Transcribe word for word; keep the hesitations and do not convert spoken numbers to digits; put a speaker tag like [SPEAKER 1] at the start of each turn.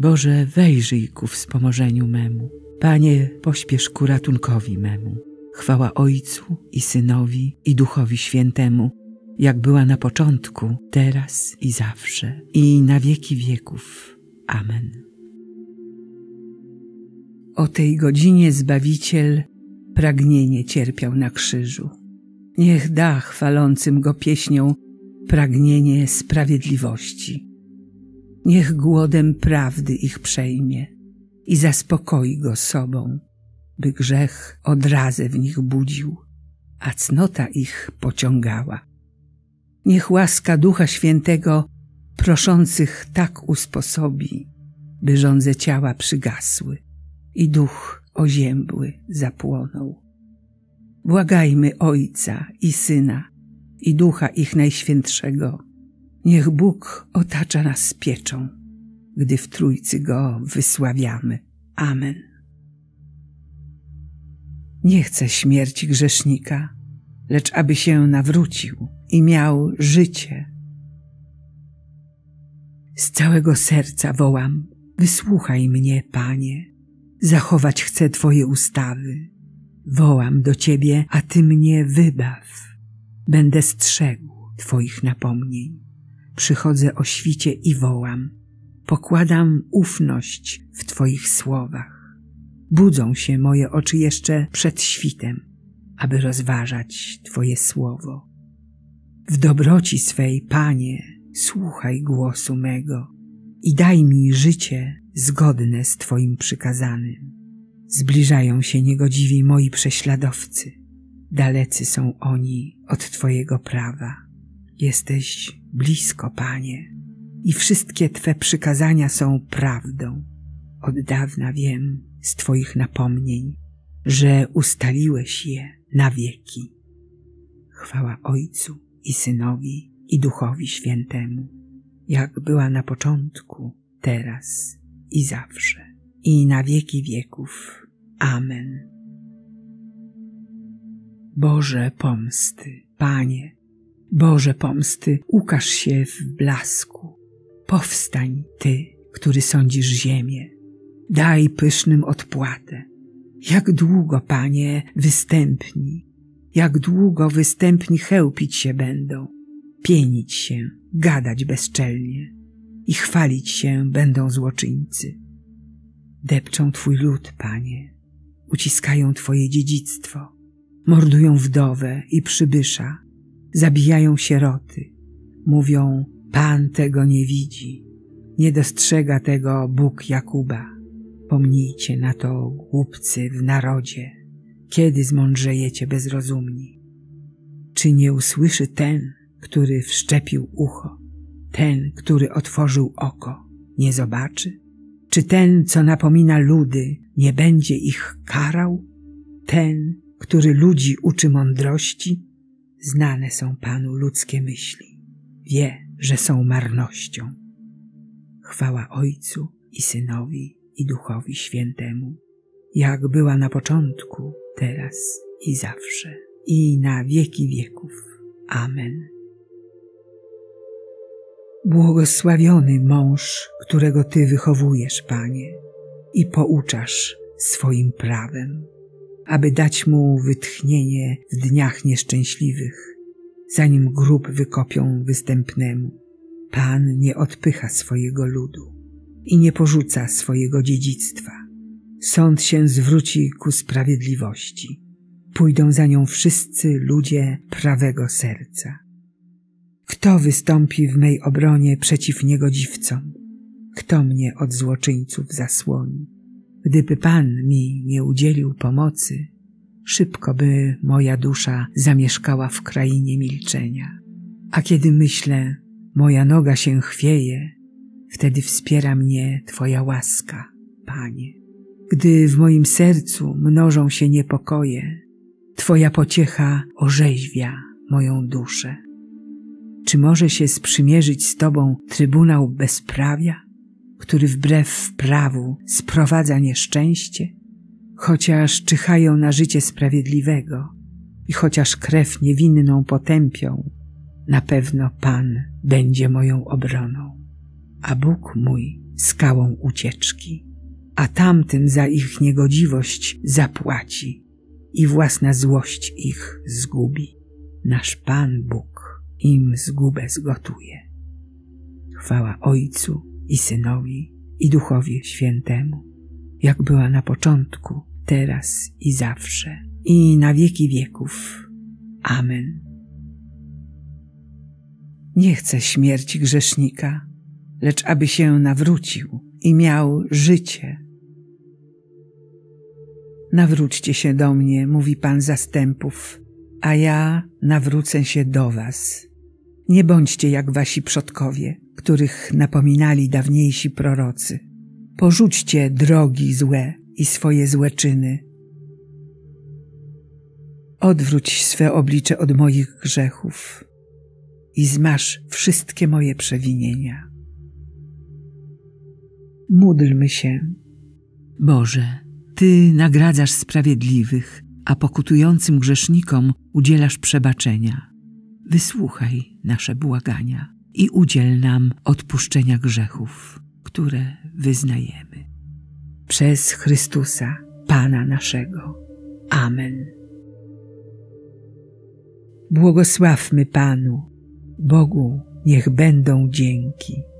[SPEAKER 1] Boże, wejrzyj ku wspomożeniu memu. Panie, pośpiesz ku ratunkowi memu. Chwała Ojcu i Synowi i Duchowi Świętemu, jak była na początku, teraz i zawsze, i na wieki wieków. Amen. O tej godzinie Zbawiciel pragnienie cierpiał na krzyżu. Niech da chwalącym Go pieśnią pragnienie sprawiedliwości. Niech głodem prawdy ich przejmie i zaspokoi Go sobą, by grzech odrazę w nich budził, a cnota ich pociągała. Niech łaska Ducha Świętego proszących tak usposobi, by żądze ciała przygasły i duch oziębły zapłonął. Błagajmy Ojca i Syna i Ducha ich Najświętszego. Niech Bóg otacza nas pieczą, gdy w Trójcy Go wysławiamy. Amen. Nie chcę śmierci grzesznika, lecz aby się nawrócił i miał życie. Z całego serca wołam, wysłuchaj mnie, Panie. Zachować chcę Twoje ustawy. Wołam do Ciebie, a Ty mnie wybaw. Będę strzegł Twoich napomnień. Przychodzę o świcie i wołam. Pokładam ufność w Twoich słowach. Budzą się moje oczy jeszcze przed świtem, aby rozważać Twoje słowo. W dobroci swej, Panie, słuchaj głosu mego i daj mi życie zgodne z Twoim przykazanym. Zbliżają się niegodziwi moi prześladowcy. Dalecy są oni od Twojego prawa. Jesteś blisko, Panie, i wszystkie Twe przykazania są prawdą. Od dawna wiem z Twoich napomnień, że ustaliłeś je na wieki. Chwała Ojcu i Synowi i Duchowi Świętemu, jak była na początku, teraz i zawsze, i na wieki wieków. Amen. Boże pomsty, Panie, Boże pomsty, ukaż się w blasku. Powstań Ty, który sądzisz ziemię. Daj pysznym odpłatę. Jak długo, Panie, występni, jak długo występni chełpić się będą, pienić się, gadać bezczelnie i chwalić się będą złoczyńcy. Depczą Twój lud, Panie, uciskają Twoje dziedzictwo, mordują wdowę i przybysza, zabijają sieroty, mówią, Pan tego nie widzi, nie dostrzega tego Bóg Jakuba. Pomnijcie na to, głupcy w narodzie, kiedy zmądrzejecie bezrozumni. Czy nie usłyszy ten, który wszczepił ucho, ten, który otworzył oko, nie zobaczy? Czy ten, co napomina ludy, nie będzie ich karał? Ten, który ludzi uczy mądrości? Znane są Panu ludzkie myśli. Wie, że są marnością. Chwała Ojcu i Synowi i Duchowi Świętemu, jak była na początku, teraz i zawsze, i na wieki wieków. Amen. Błogosławiony mąż, którego Ty wychowujesz, Panie, i pouczasz swoim prawem, aby dać mu wytchnienie w dniach nieszczęśliwych, zanim grób wykopią występnemu. Pan nie odpycha swojego ludu i nie porzuca swojego dziedzictwa. Sąd się zwróci ku sprawiedliwości. Pójdą za nią wszyscy ludzie prawego serca. Kto wystąpi w mej obronie przeciw niegodziwcom? Kto mnie od złoczyńców zasłoni? Gdyby Pan mi nie udzielił pomocy, szybko by moja dusza zamieszkała w krainie milczenia. A kiedy myślę, moja noga się chwieje, wtedy wspiera mnie Twoja łaska, Panie. Gdy w moim sercu mnożą się niepokoje, Twoja pociecha orzeźwia moją duszę. Czy może się sprzymierzyć z Tobą Trybunał Bezprawia, który wbrew prawu sprowadza nieszczęście? Chociaż czyhają na życie sprawiedliwego i chociaż krew niewinną potępią, na pewno Pan będzie moją obroną, a Bóg mój skałą ucieczki, a tamtym za ich niegodziwość zapłaci i własna złość ich zgubi. Nasz Pan Bóg im zgubę zgotuje. Chwała Ojcu i Synowi i Duchowi Świętemu, jak była na początku, teraz i zawsze, i na wieki wieków. Amen. Nie chcę śmierci grzesznika, lecz aby się nawrócił i miał życie. Nawróćcie się do mnie, mówi Pan zastępów, a ja nawrócę się do was. Nie bądźcie jak wasi przodkowie, których napominali dawniejsi prorocy. Porzućcie drogi złe i swoje złe czyny. Odwróć swe oblicze od moich grzechów i zmaż wszystkie moje przewinienia. Módlmy się. Boże, Ty nagradzasz sprawiedliwych, a pokutującym grzesznikom udzielasz przebaczenia. Wysłuchaj nasze błagania i udziel nam odpuszczenia grzechów, które wyznajemy. Przez Chrystusa, Pana naszego. Amen. Błogosławmy Panu, Bogu niech będą dzięki.